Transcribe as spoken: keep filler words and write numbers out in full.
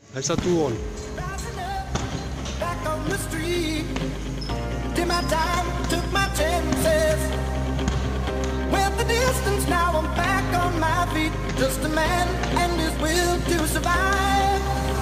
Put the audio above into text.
Alza tu on. Back on the street, did my time, took my chances. Went the distance, now I'm back on my feet. Just a man and his will to survive.